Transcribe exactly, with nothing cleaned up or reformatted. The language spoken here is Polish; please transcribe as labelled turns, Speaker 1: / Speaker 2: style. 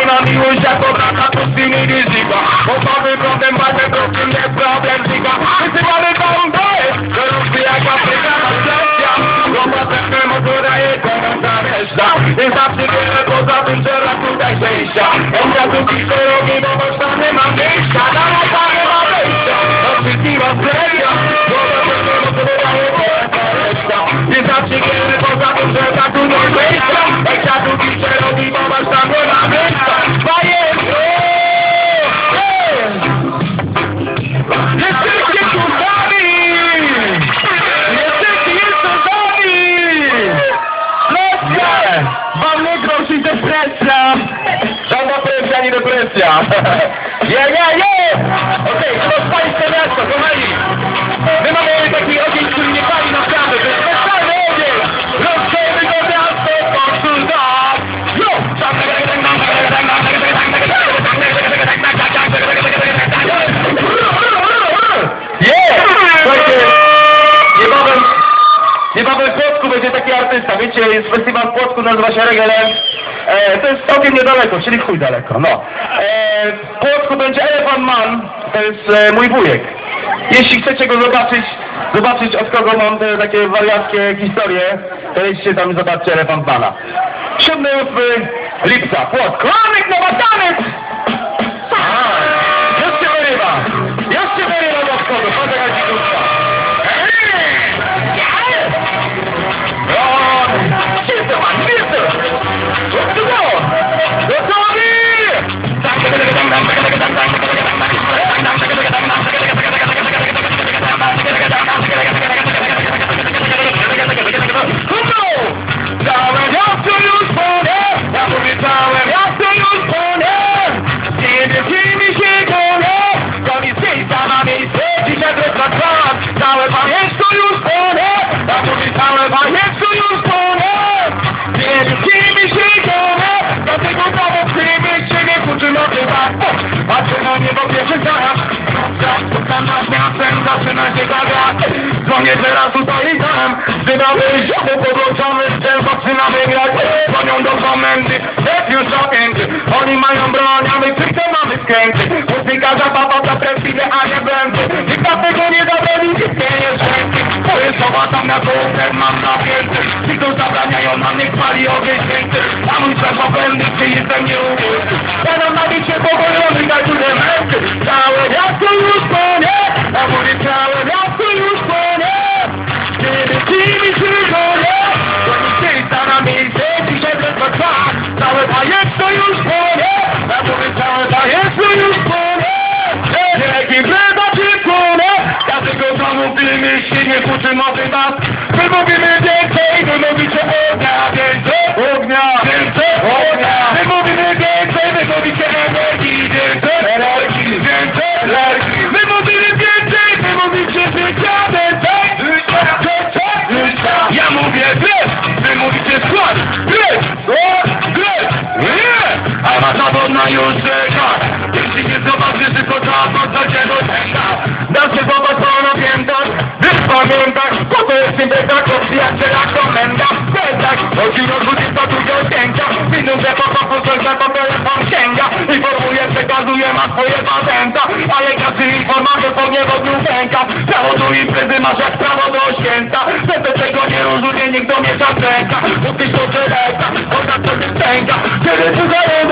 Speaker 1: na miłość jako brata pustyni ryzyka. Obawy problem, walkę problem, nie problem zika. Wysyłamy bombę, to ruszy jak Afryka na szczęścia. Głowa pewne motora jest na reszta. Nie zawsze wiele poza tym, że raz tutaj przejścia. Enda tu pisze rogi, bo można nie ma miejsca. Na lata nie ma wejścia, odczytiwa seria. Głowa pewne motora jest na reszta. Nie zawsze wiele poza tym, że raz tu nie wejścia. Enda tu pisze rogi, bo można nie ma miejsca. Bajerze! Jesteście kurwami! Jesteście jeszcze z nami! Presja! Wam nie grozi depresja! Żadna presja, ani depresja! Je, je, je! Okej, to jest pańskie miasto, kochani! My mamy taki ogień, który nie pali naprawdę, to jest specjalny ogień! Rozszerzy go miasto, konsultant! Jo! Yeah! Słuchajcie, niebawem, niebawem w Płocku będzie taki artysta, wiecie, jest festiwal w Płocku, nazywa się Reggae Land. E, to jest całkiem niedaleko, czyli chuj daleko, no. E, w Płocku będzie Elephant Man, to jest e, mój wujek. Jeśli chcecie go zobaczyć, zobaczyć od kogo mam te takie wariackie historie, to idźcie tam i zobaczcie Elephant Mana. siódmego lipca, Płock, Klamek Nowa Taniec! Już się wyrywa! Już się wyrywa do wschodu, patrz jaka dzikuska! Gdzie to mam? Gdzie to? Co to było? Gotowi! Całe miasto już płonę! Ja mówię całe miasto już płonę! Nie mi się gonię! To mi miejsca na miejsce! Dzisiaj wreszcie trwam! Całe paniensko już płonę! Ja mówię całe paniensko już płonę! Nie mi się gonię! Dlatego znowu w tym mieście nie kurczy nocy tak! Patrzę na niebo, pierwszy zaraz! Tam nad miastem zaczyna się gagać! Dzwonię teraz tutaj i tam! Wydamy zioło podłączamy, ten zaczynamy grać! Dzwonią do komendy, jest już zapięty! Oni mają broń, a my tylko mamy skręty! Muzyka zabawa za prestiże, a nie będę! Nikt na tego nie zabroni, nikt nie jest święty! Twoje słowa tam na głowę mam napięty! Ci tu zabraniają nam, niech pali ogień święty! A mój szef obędny, czy jestem nieumysły! Będą na bicie powolony, na górę męsty! Całe miasto już płonie! A mówię całe miasto już płonie! Kiedy ci mi się gonię! To mi miejsca na miejsce, dzisiaj wreszcie trwa! Całe bajeństwo już płonie! A mówię całe bajeństwo już płonie! Jakim chleba czy płonie! Dlatego to mówimy, się nie uczy mowy was! My mówimy więcej, wy mówicie ognia, więcej ognia, więcej ognia! My mówimy więcej, wy mówicie energii, więcej energii, więcej energii! My mówimy więcej, wy mówicie życia, więcej życia, życia, życia! Ja mówię gryz, wy mówicie skład, gryz, skład, gryz, nie! A ma zawodna już czeka! Jeśli nie zobaczy, tylko czas od zaczego czeka! Dalszy wobec pana piętak, gdyż pamiętak, po to jest tym tak, od przyjaciela komenda, tak, chodzi o dwudziesta drugiego zdjęcia, widzę, że po prostu coś na to telefon sięga, informuje, przekazuje, ma swoje patenta, ale każdy informator po niebo pęka, prawo do imprezy masz jak prawo do święta, że do tego nie rozumie, nikt do mnie zaczeka, bo ty to czereka, ona to nie stęka, kiedy tu zajęta,